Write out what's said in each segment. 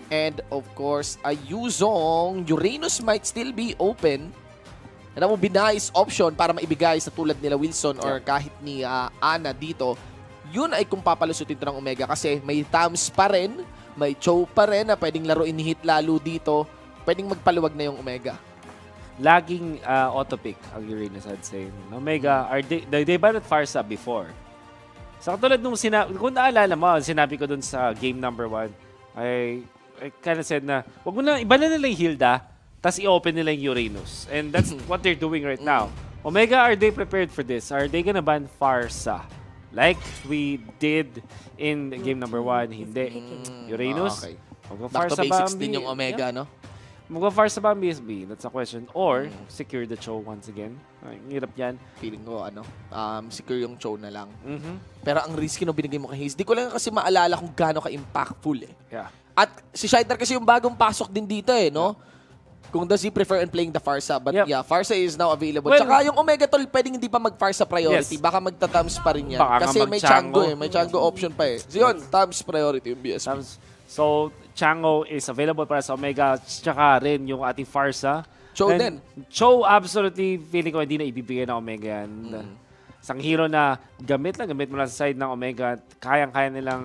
And of course, Zhong, Uranus might still be open. Alam mo, binayis option para maibigay sa tulad nila Wilson or kahit ni Ana dito. Yun ay kung papalusutin ito ng Omega kasi may Thamuz pa rin, may Chou pa rin na pwedeng laruin ni Heath lalo dito. Pwedeng magpaluwag na yung Omega. Laging auto-pick ang Uranus, I'd say. Omega, they banned Pharsa before. So katulad nung kung naalala mo, sinabi ko dun sa game number 1, I kind of said na, wag mo na, iba na nila yung Hilda, tapos i-open nila yung Uranus. And that's what they're doing right now. Omega, are they prepared for this? Are they gonna ban Pharsa? Like we did in game number 1, hindi. Uranus? Okay. Back to basics din yung Omega, no? Mag-Pharsa ba ang BSB? That's a question. Or, secure the Chou once again. Ay, hirap yan. Feeling ko, secure yung Chou na lang. Pero ang risky no binigay mo kay Haze, di ko lang kasi maalala kung gaano ka-impactful eh. Yeah. At si Shider kasi yung bagong pasok din dito eh, no? Kung does he prefer in playing the Pharsa. But yeah, Pharsa is now available. Well, tsaka yung Omega Tol, pwedeng hindi pa mag-Pharsa priority. Yes. Baka magta-Thamuz pa rin yan. Baka Kasi may Chang'e eh. May Chang'e option pa eh. So yun, Thamuz priority yung BSB. So, Chang'e is available para sa Omega. Tsaka rin yung ating Pharsa. Chou din. Chou, absolutely, feeling ko hindi na ibibigay ng Omega yan. Isang hero na gamit mo lang sa side ng Omega. Kayang-kaya nilang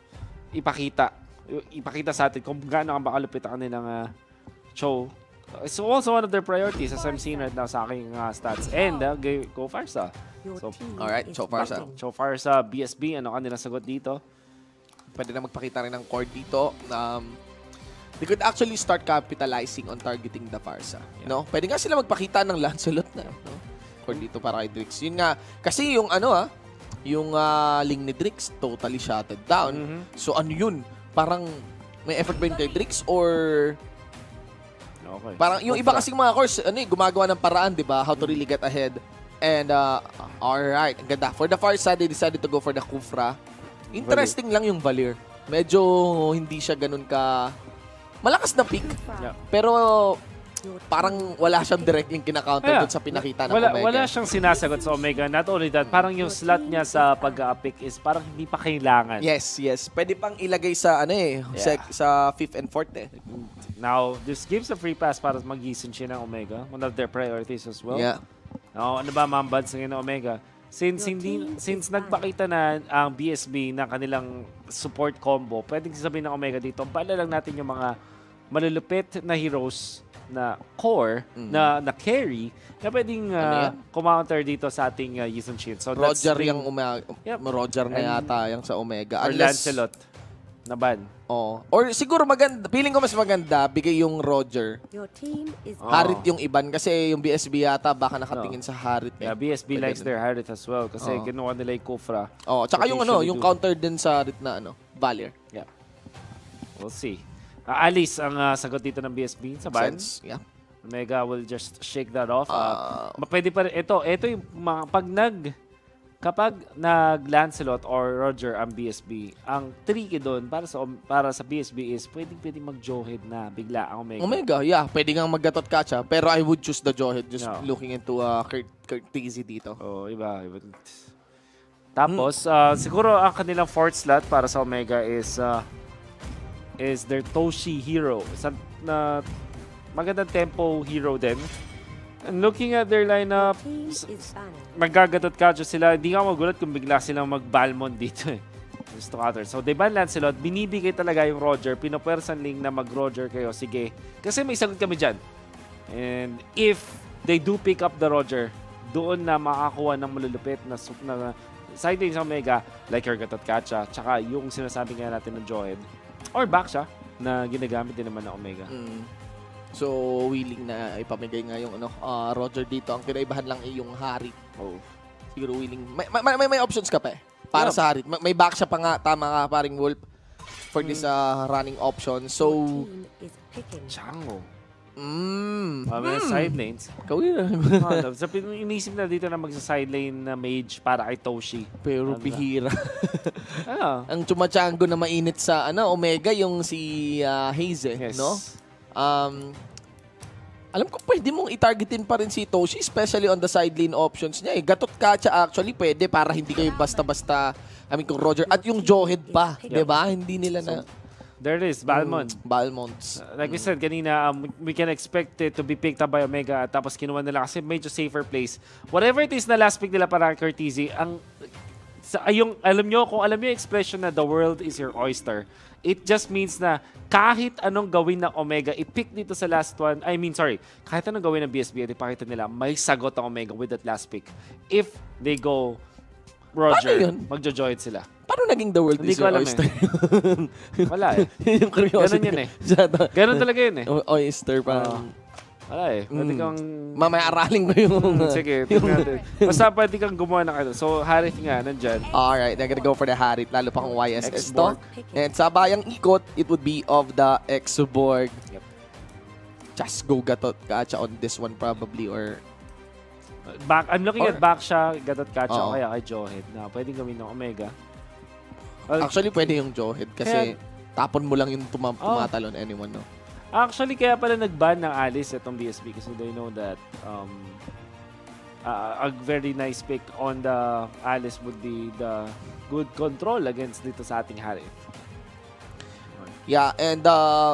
ipakita sa atin kung gaano ang makalupit ang kanilang Chou. It's also one of their priorities as I'm seeing right now sa aking stats. And go Pharsa. So, alright, Chou Pharsa. Chou Pharsa, BSB, ano kanilang sagot dito? Pwede na magpakita rin ng core dito. They could actually start capitalizing on targeting the Pharsa. Yeah. No? Pwede nga sila magpakita ng Lancelot na. No? Core dito para kay Drixx. Yun nga. Kasi yung yung Ling ni Drixx totally shutted down. So ano yun? Parang may effort ba yun kay Drixx or... Okay. Parang yung iba kasing mga course, gumagawa ng paraan, di ba? How to really get ahead. And, alright. Ang ganda. For the Pharsa, they decided to go for the Khufra. Interesting lang yung Valir. Medyo hindi siya ganun ka... Malakas na pick. Yeah. Pero parang wala siyang direct yung kina-counter dun sa pinakita ng Omega. Wala siyang sinasagot sa Omega. Not only that, parang yung slot niya sa pag-pick is parang hindi pa kailangan. Yes. Pwede pang ilagay sa sa 5th and 4th eh. Now, this gives a free pass para mag-Sun Shin ng Omega. One of their priorities as well. Yeah. Now, ano ba mambads ngayon ng Omega? Since nagpakita na ang BSB ng kanilang support combo, pwedeng sabihin ng Omega dito, bala lang natin yung mga malulupit na heroes na core, na carry, na pwedeng kumounter dito sa ating Sun Shin. So Roger yung Roger na yata yung sa Omega. Or Lancelot na ban. Or siguro maganda, feeling ko mas maganda, bigay yung Roger. Harith yung iban kasi yung BSB yata baka nakatingin sa Harith. Yeah, BSB likes their Harith as well kasi kinuha nila yung Khufra. Tsaka yung yung counter din sa Harith na Valir. Yeah. We'll see. Alice ang sagot dito ng BSB sa ban. Yeah. Omega will just shake that off. Pwede pa rin. Ito yung mga kapag nag-Lancelot or Roger ang BSB, ang tricky doon para sa BSB is pwedeng mag-Johead na bigla ang Omega. Omega, yeah. Pwede nga mag-gatot catcha. Pero I would choose the Johead just looking into KurtTzy dito. Iba. Tapos, siguro ang kanilang fourth slot para sa Omega is their Toshi hero. Magandang tempo hero din. And looking at their lineup, magagatot ka sila. Hindi ka magulat kung bigla silang mag-Balmond dito eh. So they ban Lancelot, binibigay talaga yung Roger, pinopwersan Ling na mag-Roger kayo, sige. Kasi may sagot kami dyan. And if they do pick up the Roger, doon na makakuha ng malulupit na side lane sa Omega, like your Gatot Kacha, tsaka yung sinasabi nga natin ng Joed, or back siya, na ginagamit din naman ng Omega. So, willing na ipamigay nga yung Roger dito. Ang kinaibahan lang ay yung Harith. Siguro willing. May options ka pa eh. Para sa Harith. May back siya pa nga. Tama ka, paring Wolf. For this running option. So, Chang'e. Side lanes. Kawin na. Inisip na dito na magsa-side lane na mage para kay Toshi. Pero bihira. Ang chumachango na mainit sa Omega yung si Haze, no? Alam ko pwede mong i-targetin pa rin si Toshi, especially on the side lane options niya. Gatot Kacha actually pwede para hindi kayo basta-basta, kung Roger. At yung Johead pa, di ba? Hindi nila na... There it is, Balmond. Balmond. Like we said kanina, we can expect it to be picked up by Omega tapos kinuha nila kasi medyo safer place. Whatever it is na last pick nila para KurtTzy, alam nyo yung expression na the world is your oyster, it just means na kahit anong gawin ng Omega, i-pick dito sa last one, kahit anong gawin ng BSB, ipakita nila, may sagot ang Omega with that last pick. If they go Roger, magjo-join sila. Paano naging the world is your oyster? Wala eh. Yung curiosity. Ganun yun eh. Ganun talaga yun eh. Oyster, parang... Wala eh. Pwede kang... Mamaya aralin mo yung... Sige, tingnan natin. Basta pwede kang gumawa ng ano. So, Harith nga, nandyan. Alright, I'm gonna go for the Harith. Lalo pa kung YSS to. And sa bayang ikot, it would be of the X.Borg. Yep. Just go gatot kacha on this one probably or... I'm looking at back siya, gatot kacha o kaya kay Johead na pwedeng gawin ng Omega. Actually, pwede yung Johead kasi tapon mo lang yung tumatalon anyone, no? Actually, kaya pala nag-ban ng Alice itong BSB kasi they know that a very nice pick on the Alice would be the good control against dito sa ating Harith. Yeah, and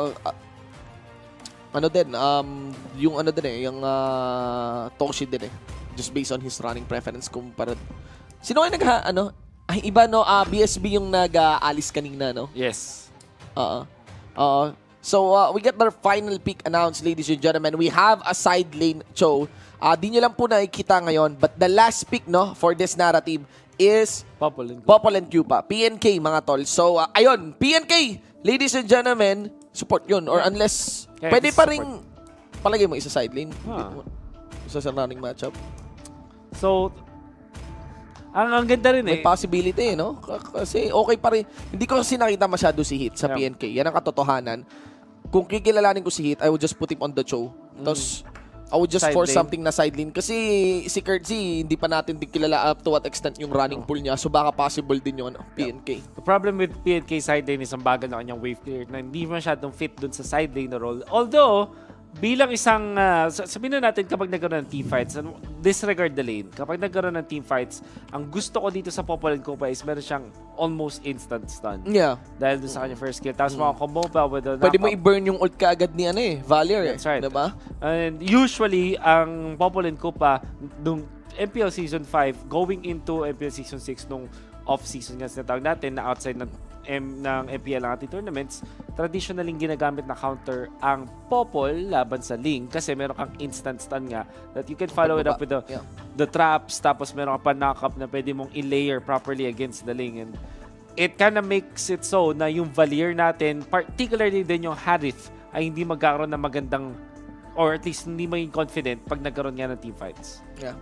yung Toshi din eh. Just based on his running preference kumpara. Sino ay iba no, BSB yung nag-alis kanina, no? Yes. So, we get the final pick announced, ladies and gentlemen. We have a side lane, Chou. Di nyo lang po nakikita ngayon, but the last pick, no, for this narrative is Popol and Kupa. PNK, mga tol. So, ayun, PNK, ladies and gentlemen, support yun. Or unless, pwede pa rin, palagay mo isa side lane. Isa sa running matchup. So, ang ganda rin may possibility, no? Kasi okay pa rin. Hindi ko kasi nakita masyado si Heath sa PNK. Yan ang katotohanan. Kung kikilalanin ko si Heath, I would just put him on the Chou. Tapos, I would just force something na side lane. Kasi si KurtTzy, hindi pa natin din kilala up to what extent yung running pool niya. So, baka possible din yung PNK. The problem with PNK side lane is ang bagal na kanyang wave clear na hindi masyadong fit dun sa side lane na role. Although, bilang isang, sabihin na natin kapag nagkaroon ng team fights, disregard the lane. Kapag nagkaroon ng team fights, ang gusto ko dito sa Popol and Kupa is meron siyang almost instant stun. Yeah. Dahil dun sa kanyang first kill. Tapos mga combo pa with the pwede mo i-burn yung ult kaagad ni Valir. That's right. Diba? And usually, ang Popol and Kupa, nung MPL Season 5, going into MPL Season 6, nung off-season nga sinatawag natin na outside ng MPL ang ating tournaments, traditionally ginagamit na counter ang Popol laban sa Ling kasi meron kang instant stun nga that you can follow it up with the traps, tapos meron ka pa knock-up na pwede mong i-layer properly against the Ling, and it kind of makes it so na yung Valir natin, particularly din yung Harith, ay hindi magkakaroon ng magandang, or at least hindi maging confident pag nagkaroon nga ng team fights. Yeah.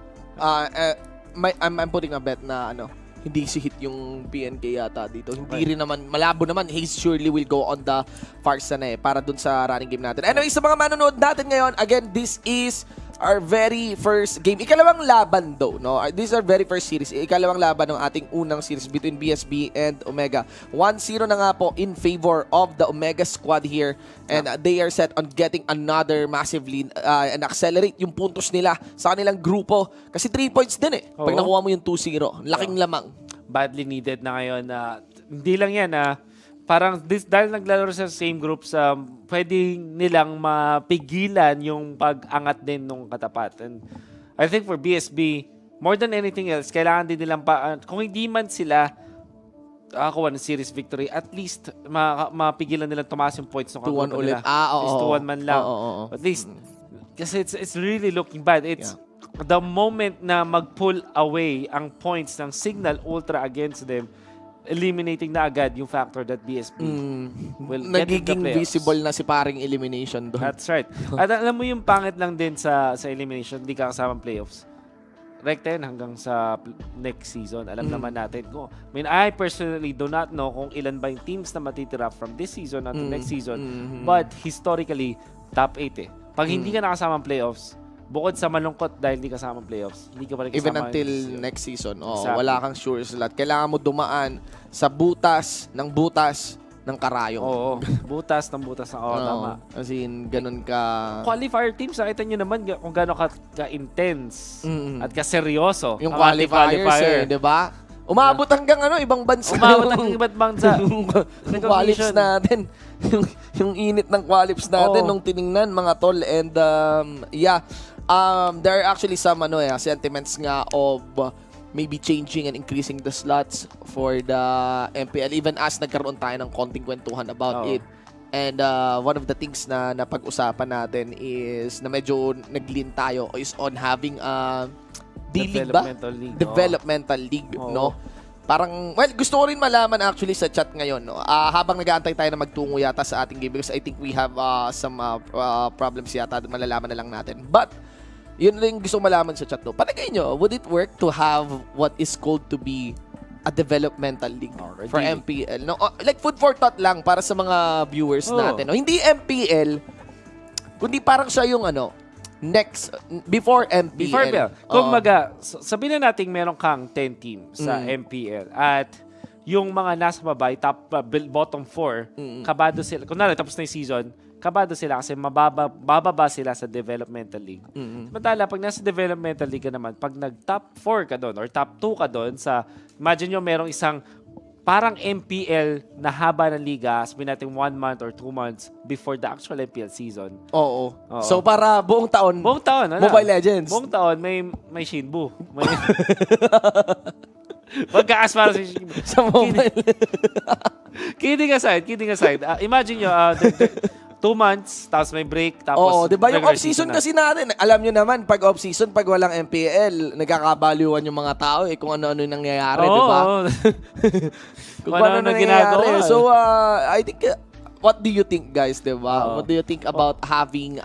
I'm putting a bet na hindi si Heath yung PNK yata dito. Hindi rin naman, malabo naman, Haze surely will go on the Pharsa na para dun sa running game natin. Anyway, sa mga manonood natin ngayon, again, this is our very first game. Ikalawang laban though, no? This is our very first series. Ikalawang laban ng ating unang series between BSB and Omega. 1-0 na nga po in favor of the Omega squad here. And they are set on getting another massive lead and accelerate yung puntos nila sa kanilang grupo. Kasi 3 points din eh. Pag nakuha mo yung 2-0, laking lamang. Badly needed na ngayon. Hindi lang yan parang dahil naglalaro sa same groups, pwede nilang mapigilan yung pag-angat din nung katapat. And I think for BSB, more than anything else, kailangan din nilang kung hindi man sila akakuha ng series victory, at least mapigilan nilang tumaas yung points ng kagrupo nila. At least 2-1 man lang. At least, kasi it's really looking bad. It's the moment na mag-pull away ang points ng Signal Ultra against them, eliminating na agad yung factor that BSB will nagiging visible na si paring elimination doon. That's right. At alam mo yung pangit lang din sa elimination, hindi ka kasama playoffs. Rekta yun hanggang sa next season. Alam naman natin ko. I personally do not know kung ilan ba yung teams na matitira from this season until next season. But historically, top 8 Pag hindi ka nakasama playoffs, bukod sa malungkot dahil hindi kasama playoffs, hindi ka pa rin kasama. Even until next season, exactly. Wala kang sure slot. Kailangan mo dumaan sa butas ng karayong. Oo, butas ng butas. Tama. As in, ganun ka... Qualifier teams, nakita nyo naman kung gano'n ka-intense at ka-seryoso. Yung qualifiers, di ba? Umabot hanggang ibang bansa. Umabot hanggang ibang bansa. Yung qualifies natin. yung init ng qualifies natin nung tiningnan, mga tol. And there are actually some sentiments nga of maybe changing and increasing the slots for the MPL. Even as nagkaroon tayo ng konting kwentuhan about it. And one of the things na napag-usapan natin is na medyo nag-lean tayo is on having D-League ba? Developmental League, no? Parang, well, gusto ko rin malaman actually sa chat ngayon, no? Habang nag-aantay tayo na magtungo yata sa ating game because I think we have some problems yata, malalaman na lang natin. But, yun rin gusto malaman sa chat, no? Palagay nyo, would it work to have what is called to be a developmental league for MPL? No? Like food for thought lang para sa mga viewers natin, no? Hindi MPL, kundi parang siya yung next, before MPL. Before MPL. Kung sabihin na natin meron kang 10 team sa MPL at yung mga nasa babay, bottom 4, kabado sila. Kung tapos na yung season, kabado sila kasi bababa sila sa developmental league. Matala, pag nasa developmental league ka naman, pag nag-top 4 ka doon or top 2 ka doon imagine nyo merong isang parang MPL na haba ng liga, sabihin natin 1 month or 2 months before the actual MPL season. Oo. So para buong taon, Mobile Legends. Buong taon, may Shinbu. Pagkaas para sa Shinbu. Sa mobile. Kidding aside. Imagine nyo, 2 months, tapos may break, tapos diba yung off-season kasi natin, alam nyo naman, pag off-season, pag walang MPL, nagkakabaliwan yung mga tao kung ano-ano yung nangyayari, diba? Kung ano nangyayari. So, I think, what do you think, guys, diba? What do you think about having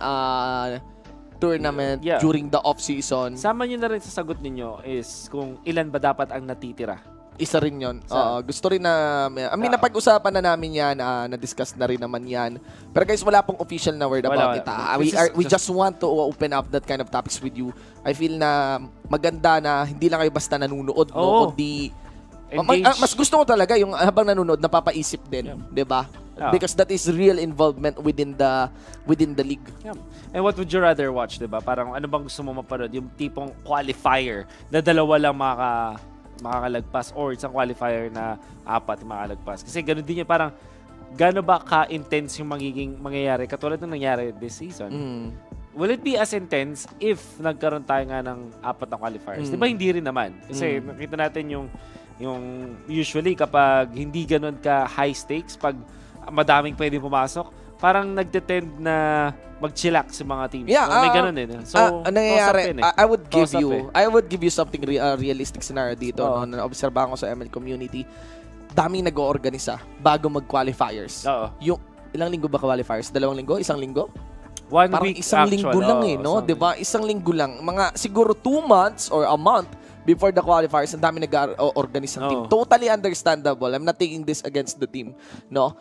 tournament during the off-season? Sama nyo na rin sa sagot ninyo is kung ilan ba dapat ang natitira. Isa rin yun. Gusto rin na, napag-usapan na namin yan, na-discuss na rin naman yan. Pero guys, wala pong official na word about it. We just want to open up that kind of topics with you. I feel na maganda na hindi lang kayo basta nanunood, no? Kundi, mas gusto ko talaga yung habang nanunood, napapaisip din. Diba? Because that is real involvement within the league. Yeah. And what would you rather watch, diba? Parang ano bang gusto mo mapanood? Yung tipong qualifier na dalawa lang makakalagpas or isang qualifier na 4 makakalagpas. Kasi gano'n din yun, parang gano'n ba ka-intense yung mangyayari katulad ng nangyari this season? Will it be as intense if nagkaroon tayo nga ng 4 na qualifiers? Diba hindi rin naman? Kasi nakita natin yung usually kapag hindi gano'n ka high stakes, pag madaming pwede pumasok, parang nagtetend na mag-chillax sa mga teams. Yeah, may ganun din. So, nangyayari, I would give you something realistic scenario dito. No? Na-obserbahan ko sa ML community. Daming nag-oorganisa bago mag-qualifiers. Yung ilang linggo ba qualifiers? 2 linggo? 1 linggo? Parang week isang linggo lang no? Diba? Isang linggo lang. Mga siguro 2 months or a month before the qualifiers, ang dami nag-organize ng team. Totally understandable. I'm not taking this against the team. No?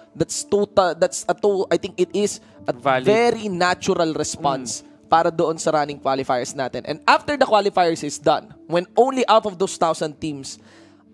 I think it is a very natural response para doon sa running qualifiers natin. And after the qualifiers is done, when only out of those 1,000 teams,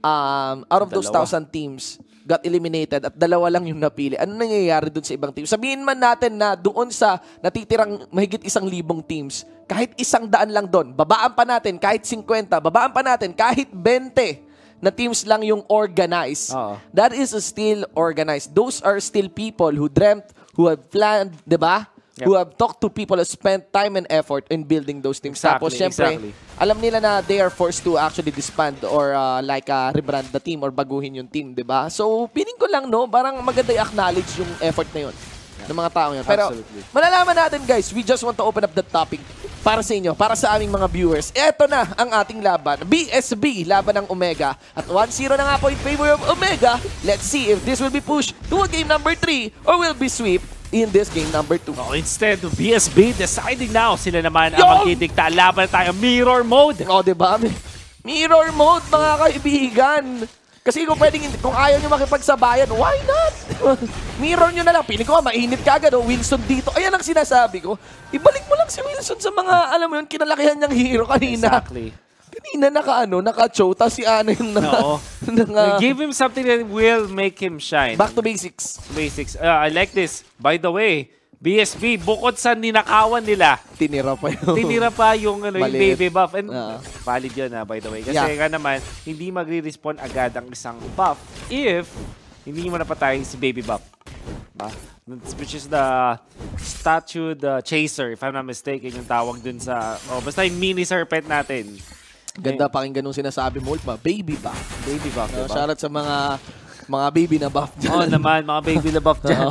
got eliminated at 2 lang yung napili. Ano nangyayari dun sa ibang teams? Sabihin man natin na doon sa natitirang mahigit 1,000 teams, kahit 100 lang doon, babaan pa natin kahit 50, babaan pa natin kahit 20 na teams lang yung organized. That is still organized. Those are still people who dreamt, who have planned, diba? Who have talked to people, who spent time and effort in building those teams. Tapos, syempre, alam nila na they are forced to actually disband or rebrand the team or baguhin yung team, di ba? So, feeling ko lang, no, parang maganda i-acknowledge yung effort na yun ng mga tao yun. Pero, malalaman natin, guys, we just want to open up the topic para sa inyo, para sa aming mga viewers. Eto na ang ating laban. BSB, laban ng Omega. At 1-0 na nga po in favor of Omega. Let's see if this will be pushed to a game number 3 or will be sweep in this game number 2. Instead of BSB deciding now, sila naman ang magdidikta. Laban tayo, mirror mode. Diba? Mirror mode, mga kaibigan. Kasi kung ayaw nyo makipagsabayan, why not? Mirror nyo na lang. Piling ko mainit ka agad. Wilson dito. Ayan ang sinasabi ko. Ibalik mo lang si Wilson sa mga, alam mo yun, kinalakihan niyang hero kanina. Exactly. Kanina naka-Chou, tapos si Ana yung give him something that will make him shine. Back to basics. I like this. By the way, BSB, bukod sa ninakawan nila, Tinira pa yung yung baby buff. And valid yun by the way. Kasi nga naman, hindi magre-respawn agad ang isang buff if hindi mo napatay si baby buff. Which is the statue, the chaser, if I'm not mistaken, yung tawag dun sa, basta yung mini serpent natin. Ganda pakinggan nung sinasabi mo, baby buff. Baby buff, diba? Shoutout sa mga baby na buff dyan. Naman, mga baby na buff dyan.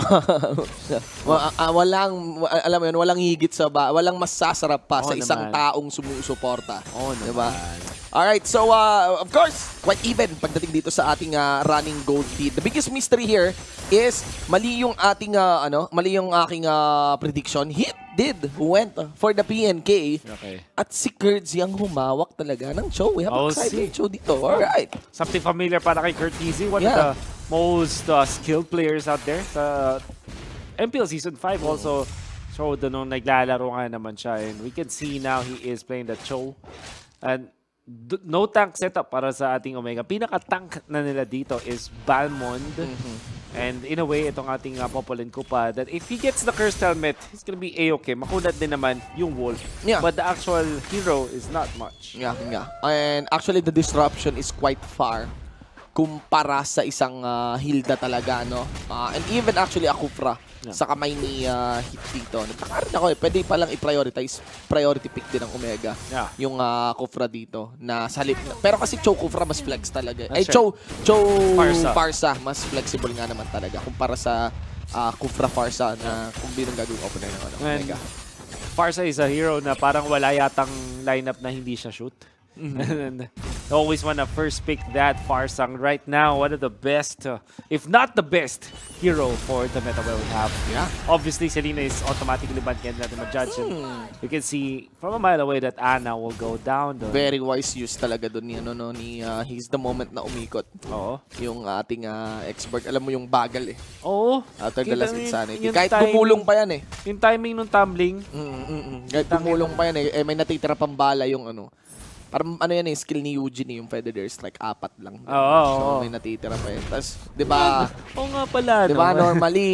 Alam mo yun, walang higit sa walang mas sasarap pa sa isang naman. taong sumusuporta. Diba? Alright, so of course, quite even pagdating dito sa ating running gold lead. The biggest mystery here is mali yung ating aking prediction. Heath went for the PNK. Okay. At si KurtTzy ang humawak talaga ng Chou. We have exciting Chou dito. Alright. Something familiar para kay KurtTzy. One of the most skilled players out there. Sa MPL Season 5 also showed nung naglalaro nga naman siya. And we can see now he is playing the Chou. And no tank setup para sa ating Omega. Pinaka-tank na nila dito is Balmond. And in a way, itong ating Popol and Kupa, that if he gets the cursed helmet, he's gonna be A-okay. Makunat din naman yung wolf. But the actual hero is not much. And actually, the disruption is quite far kumpara sa isang Hilda talaga, no? And even actually a Khufra sa kamay ni Heath dito. Nagtaka rin ako pwede palang i-prioritize. Priority pick din ng Omega. Yung Khufra dito. Pero kasi Chou Khufra mas flex talaga. Chou Pharsa mas flexible nga naman talaga kumpara sa Khufra Pharsa na kung binong gagawin opener ng Omega. Pharsa is a hero na parang wala yatang lineup na hindi siya shoot. And always want to first pick that Pharsa. Right now, one of the best, if not the best, hero for the meta we have. Obviously, Selena is automatically banned. Can't natin ma-judge. You can see from a mile away that Ana will go down. Very wise use talaga dun ni he's the moment na umikot. Yung ating X.Borg. Alam mo yung bagal after the last insanity. Kahit tumulong pa yan Yung timing nung tumbling. Kahit tumulong pa yan may natitira pang bala yung parang skill ni Eugene yung Feather Strike 4 lang. So may natitira pa yun. Tapos, di ba? Nga pala. Di ba, normally,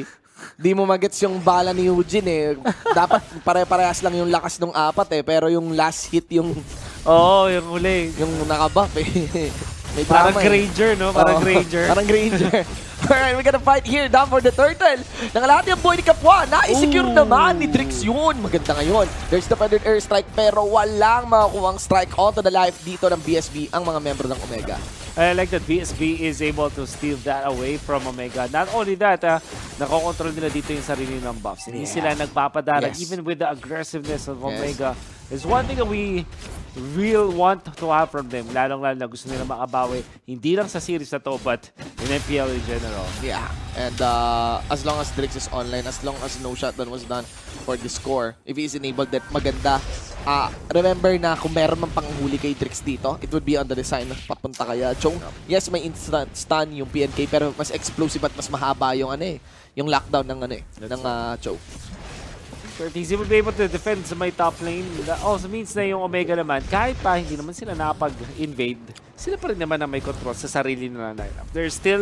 di mo magets yung bala ni Eugene Dapat pare-parehas lang yung lakas ng 4 pero yung last hit yung... yung huli. Yung nakabuff May parang Granger, no? Parang Granger. Parang Granger. Alright, we're gonna fight here down for the turtle. Nangalahati ang boy ni Kap Wan. Na-secure naman ni Drixx yun. Maganda ngayon. There's the feathered airstrike pero walang makakuhang strike onto the life dito ng BSB ang mga membro ng Omega. I like that BSB is able to steal that away from Omega. Not only that, nakokontrol nila dito yung sarili ng buffs. Hindi sila nagpapadarag even with the aggressiveness of Omega. It's one thing that we real want to have from them. Lalong-lalo na gusto nila makabawi. Hindi lang sa series na to, but in MPL in general. And as long as Drixx is online, as long as no shutdown was done for the score, if he is enabled, that maganda. Remember na kung meron man panghuli kay Drixx dito, it would be on the design papunta kaya Chou. Yes, may instant stun yung PNK, pero mas explosive at mas mahaba yung yung lockdown ng Chou. KurtTzy will be able to defend sa may top lane. That also means na yung Omega naman, kahit pa hindi naman sila nakapag-invade, sila pa rin naman na may control sa sarili nila lineup. They're still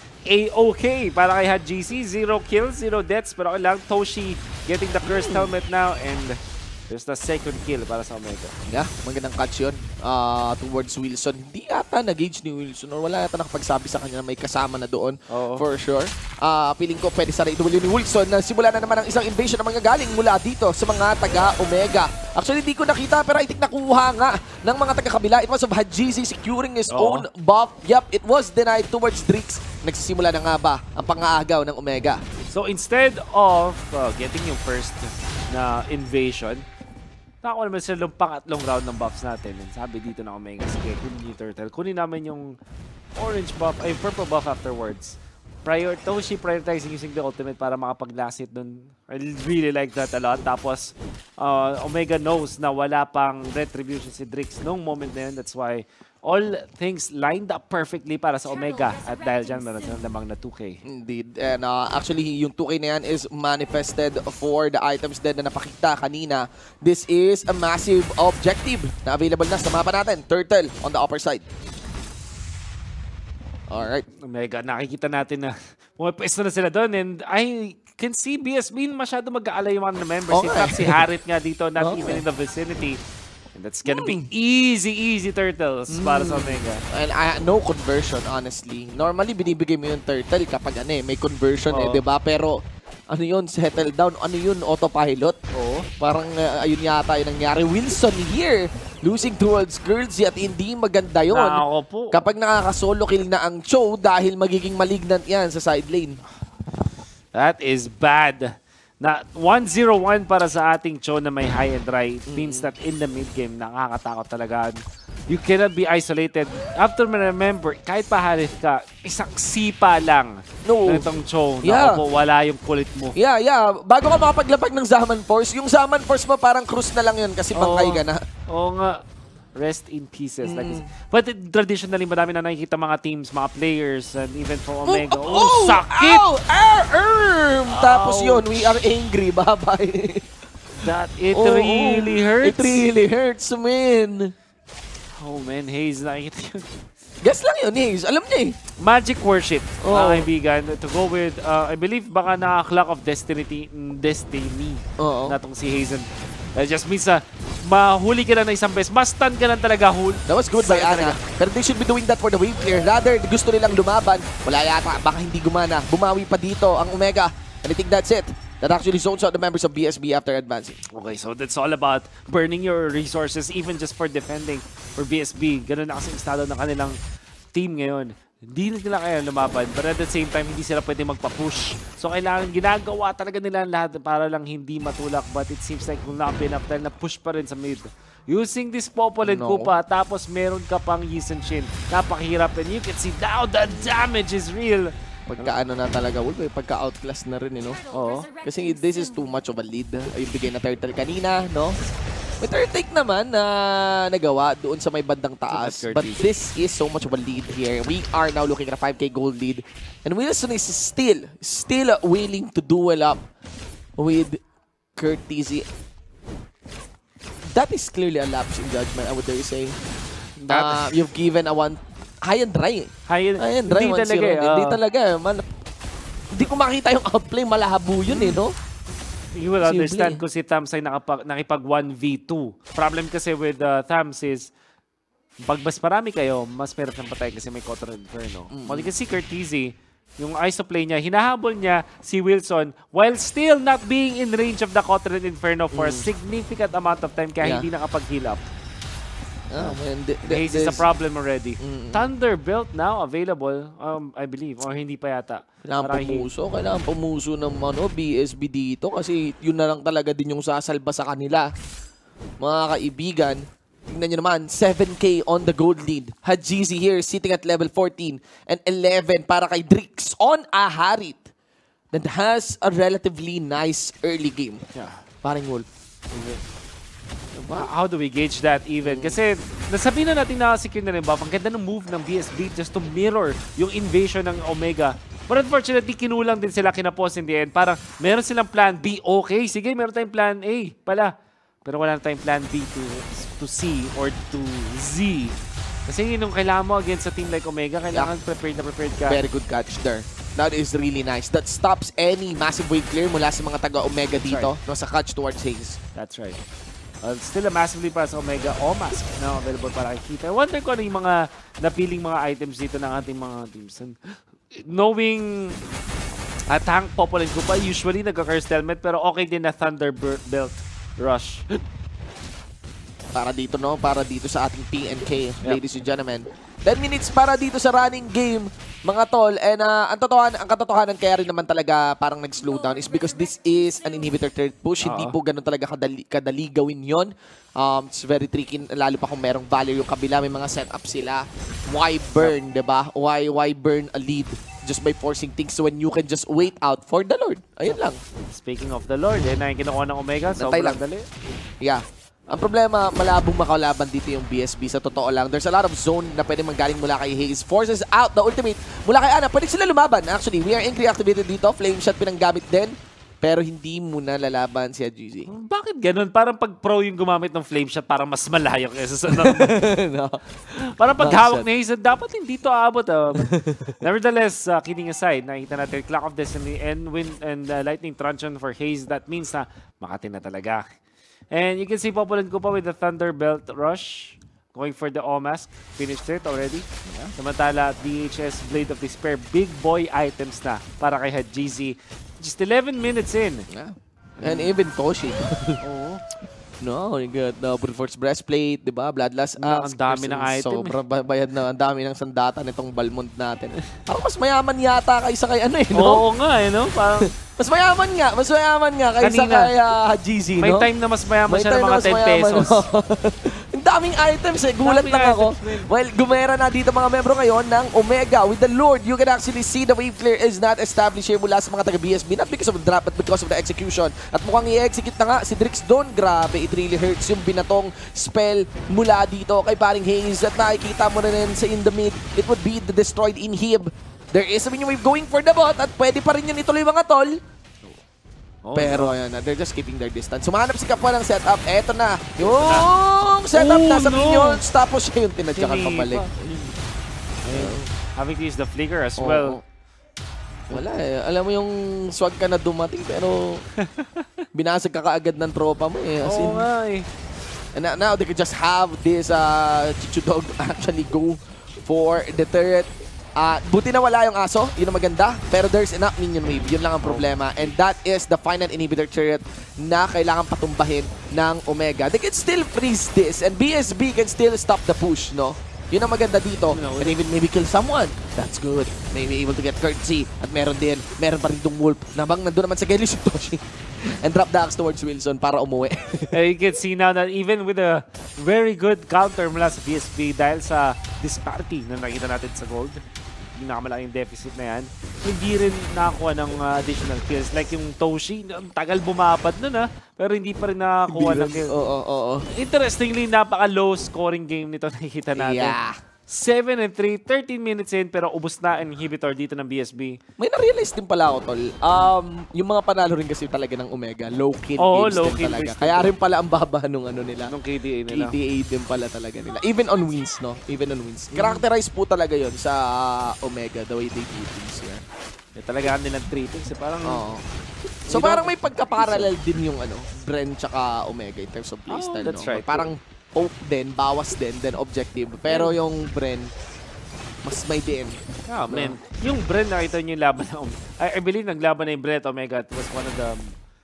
A-okay para kay Hadjizy. 0 kills, 0 deaths. Pero lang, Toshi getting the cursed helmet now and there's the second kill para sa Omega. Magandang catch yun towards Wilson. Hindi yata nag-gauge ni Wilson or wala yata nakapagsabi sa kanya na may kasama na doon. For sure. Feeling ko pwede sa RW ni Wilson na simula na naman ang isang invasion na mga galing mula dito sa mga taga-Omega. Actually, di ko nakita pero I think nakuha nga ng mga taga-kabila. It was of Hadjizy securing his own buff. It was denied towards Drixx. Nagsisimula na nga ba ang pang-aagaw ng Omega? So instead of getting yung first na invasion, nakakuha naman sila yung pangatlong round ng buffs natin. And sabi dito na Omega, sige, kunin yung turtle. Kunin namin yung orange buff, ay purple buff afterwards. Toshi prioritizing using the ultimate para makapag-last hit dun. I really like that a lot. Tapos, Omega knows na wala pang retribution si Drixx nung moment na yun. That's why all things lined up perfectly para sa Omega. At dahil dyan, meron silang lamang na 2K. Indeed. And actually, yung 2K na yan is manifested for the items din na napakita kanina. This is a massive objective na available na sa mapa natin. Turtle on the upper side. Alright. Omega, nakikita natin na pumapwesto na sila doon. And I can see BSB masyado mag-aalay yung mga members. In fact, si Harith nga dito, not even in the vicinity. And that's gonna be easy turtles para sa Omega. And no conversion, honestly. Normally, binibigay mo yung turtle kapag may conversion diba? Pero ano yun, settle down. Ano yun, autopilot? Parang ayun yata yung nangyari. Wilson here, losing towards KurtTzy at hindi maganda yun. Kapag nakaka-solo kill na ang Chou dahil magiging malignant yan sa side lane. That is bad. Na 1-0-1 para sa ating Chou na may high and dry. It means that in the mid game, nakakatakot talaga. You cannot be isolated. After remember, kahit pa Harith ka, isang sipa lang ng itong Chou. Wala yung kulit mo. Bago ka makapaglapag ng Zaman Force, yung Zaman Force mo parang cruise na lang yun kasi bangkay ka na. Oo nga. Rest in pieces. But traditionally, madami na nakikita mga teams, mga players, and even for Omega. Sakit! Tapos yun, we are angry. Bye-bye. It really hurts. It really hurts, man. Oh, man. Haze, nakikita yun. Guess lang yun, Haze. Alam niya Magic Worship, mga kaibigan. To go with, I believe, baka naka-clock of destiny na itong si Haze. That just means mahuli ka lang na isang beses. Must-stun ka lang talaga, Hul. That was good by Ana. Pero they should be doing that for the wave clear. Rather, gusto nilang lumaban. Wala yata. Baka hindi gumana. Bumawi pa dito ang Omega. And I think that's it. That actually zones out the members of BSB after advancing. Okay, so that's all about burning your resources even just for defending for BSB. Ganun na kasi estado ng kanilang team ngayon. Hindi nila kaya lumaban, but at the same time, hindi sila pwede magpa-push. So, kailangan ginagawa talaga nila lahat para lang hindi matulak. But it seems like will not be enough dahil na-push pa rin sa mid. Using this Popol and Kupa, tapos meron ka pang Sun-shin. Napakahirap, and you can see now the damage is real. Pagka-ano na talaga, pagka-outclass na rin, Kasi this is too much of a lead. Ayun, bigay na turtle kanina, no? May third take naman na nagawa doon sa may bandang taas. But this is so much of a lead here. We are now looking at a 5k gold lead. And Wilson is still willing to duel up with KurtTzy. That is clearly a lapse in judgment, I would dare say. You've given a high and dry. High and dry, Hindi talaga. Hindi ko makita yung outplay. Malahabo yun, no? You will understand kung si Thamuz ay nakipag 1v2. Problem kasi with Thamuz is, pag mas marami kayo, mas meron ng patay kasi may Counter Inferno. Kasi KurtTzy, yung isoplay niya, hinahabol niya si Wilson while still not being in range of the Counter Inferno for a significant amount of time kaya hindi nakapag-heal up. Haze is a problem already. Thunderbolt now available, I believe, or hindi pa yata. Kailangan pumuso ng BSB dito kasi yun na lang talaga din yung sasalba sa kanila. Mga kaibigan, tingnan nyo naman, 7k on the gold lead. Hadjizy here sitting at level 14 and 11 para kay Drixx on a Harith that has a relatively nice early game. Paring Wolf. How do we gauge that even? Kasi nasabihin na natin na secure na rin buff. Ang ganda ng move ng BSB just to mirror yung invasion ng Omega. But unfortunately, kinulang din sila kinapos in the end. Parang meron silang plan B. Okay, sige, meron tayong plan A pala. Pero wala na tayong plan B to C or to Z. Kasi yun yung kailangan mo against a team like Omega. Kailangan prepared ka. Very good catch there. That is really nice. That stops any massive wave clear mula sa mga taga-Omega dito. No, sa catch towards Haze. That's right. Still a massively para sa Omega o massive na available para kay Heath. I wonder kung ano yung mga napiling mga items dito ng ating mga teams. And knowing tank, Popol, and Kupa, usually nagka-curse helmet pero okay din na Thunderbolt rush. Para dito, no? Para dito sa ating PNK, ladies and gentlemen. 10 minutes para dito sa running game, mga tol. And ang katotohanan kaya rin naman talaga parang nag-slow down is because this is an inhibitor third push. Hindi po ganun talaga kadali gawin yon. It's very tricky, lalo pa kung merong Valir yung kabila. May mga setup sila. Why burn, diba? Why burn a lead just by forcing things when you can just wait out for the Lord? Ayun lang. Speaking of the Lord, na yung kinukuha ng Omega. Sobrang dali. Yeah. Ang problema, malabong makalaban dito yung BSB sa totoo lang. There's a lot of zone na pwede manggaling mula kay Haze. Forces out the ultimate mula kay Ana. Pwede sila lumaban. Actually, we are angry activated dito. Flame shot pinanggamit din. pero hindi mo na lalaban si Hadjizy. Bakit ganun? Parang pag pro yung gumamit ng flame shot, parang mas malayo kaysa sa normal. No. Parang pag hawak ni Haze, dapat hindi to aabot. Nevertheless, kidding aside, nakita natin Clock of Destiny and Wind and Lightning Truncheon for Haze. That means na makati na talaga. And you can see Popol and Kupa with the Thunderbelt Rush. Going for the O-Mask. Finished it already. Yeah. Samantala, DHS Blade of Despair. Big boy items na para kay Hadjizy. Just 11 minutes in. Yeah. And even Toshi. Oo. No, you got the Brute Force Breastplate, di ba? Bloodlust Axe. Ang dami ng item. Sobrang bayad na. Ang dami ng sandata nitong Balmond natin. Parang mas mayaman yata kaysa kay ano eh, no? Oo nga eh, no? Parang mas mayaman nga kaysa kay Hadjizy, no? May time na mas mayaman siya ng mga 10 pesos. Ang daming items eh. Gulat lang ako. Well, gumera na dito mga membro ngayon ng Omega. With the Lord, you can actually see the wave flare is not established here mula sa mga taga-BSB. Not because of the drop, but because of the execution. At mukhang i-execute na nga si Drixx doon. Grabe, it really hurts yung binatong spell mula dito kay paring Haze. At nakikita mo na rin sa in the mid, it would be the destroyed inhib. There is a minion wave going for the bot at pwede pa rin yun ituloy mga tol. Pero ayan na, they're just keeping their distance. Sumahanap si Kap Wan ng setup. Eto na. Yung setup nasa minions. Tapos siya yung tinadyakan papalik. Having to use the flicker as well. Wala eh. Alam mo yung swag ka na dumating pero binasag ka kaagad ng tropa mo eh. Oo nga eh. And now they could just have this Chichu Dog actually go for the turret. Buti na wala yung aso, yun ang maganda. Pero there's enough minion wave, yun lang ang problema. And that is the final inhibitor turret na kailangan patumbahin ng Omega. They can still freeze this and BSB can still stop the push, no? Yun ang maganda dito. And even maybe kill someone. That's good. Maybe able to get KurtTzy. At meron pa rin itong Wolf. Nabang nandun naman sa Gelly si Toshi. And drop the axe towards Wilson para umuwi. You can see now that even with a very good counter mula sa BSB dahil sa disparity na nakita natin sa gold, yung nakamalaking deficit na yan, hindi rin nakakuha ng additional kills. Like yung Toshi, tagal bumabad nun pero hindi pa rin nakakuha ng kills. Oo. Interestingly, napaka-low scoring game nito nakikita natin. Yeah. 7-3, 13 minutes in, pero ubos na ang inhibitor dito ng BSB. May na-realize din pala ako, tol. Yung mga panalo rin kasi talaga ng Omega, low-kill games din talaga. Kaya rin pala ang baba nung ano nila. Nung KDA nila. KDA din pala talaga nila. Even on wins, no? Even on wins. Characterize po talaga yon sa Omega, the way they do things here. Talaga nilang treatings. Parang... So parang may pagka-parallel din yung Bren tsaka Omega in terms of playstyle, that's no? right. Parang poke din, bawas din, then objective. Pero yung Bren, mas may din. Man. Yung Bren, nakita nyo yung laban na I believe naglaban na yung Bren at Omega. It was one of the...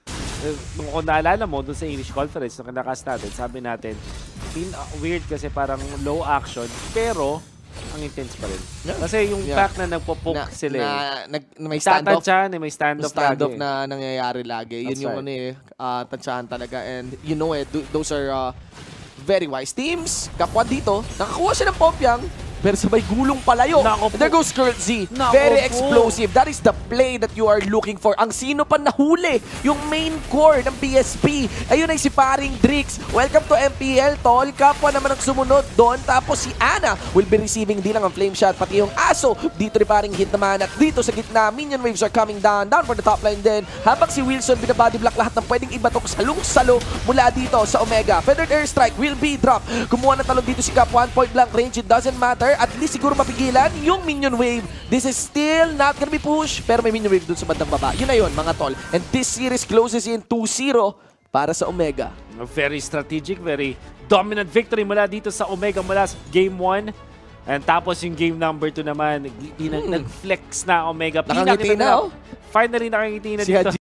Kung naalala mo, dun sa English conference, nung kinakast natin, sabi natin, weird kasi parang low action, pero ang intense pa rin. Kasi yung fact na nagpo-poke sila may standoff. May standoff na nangyayari lagi. Yun yung tansyahan talaga. And you know those are very wise teams. Kap Wan dito, nakakuha siya ng Popyang, pero sabay gulong palayo. And there goes KurtTzy. Very explosive. That is the play that you are looking for. Ang sino pa nahuli? Yung main core ng BSB. Ayun ay si paring Drixx. Welcome to MPL, tol. Kap Wan naman ang sumunod doon. Tapos si Ana will be receiving din ang flame shot. Pati yung aso. Dito rin paring Heath naman. At dito sa gitna, minion waves are coming down. Down for the top line din. Habang si Wilson binabody block lahat ng pwedeng ibatok salong-salo mula dito sa Omega. Feathered airstrike will be dropped. Kumuha ng talon dito si Kap Wan. Point blank range. It doesn't matter. At least siguro mapigilan yung minion wave. This is still not gonna be pushed, pero may minion wave dun sa bandang baba. Yun na yun, mga tol. And this series closes in 2-0 para sa Omega. Very strategic, very dominant victory mula dito sa Omega mula sa Game 1. And tapos yung Game number 2 naman, nag-flex na Omega. Nakangiti na, Finally nakangiti na si dito.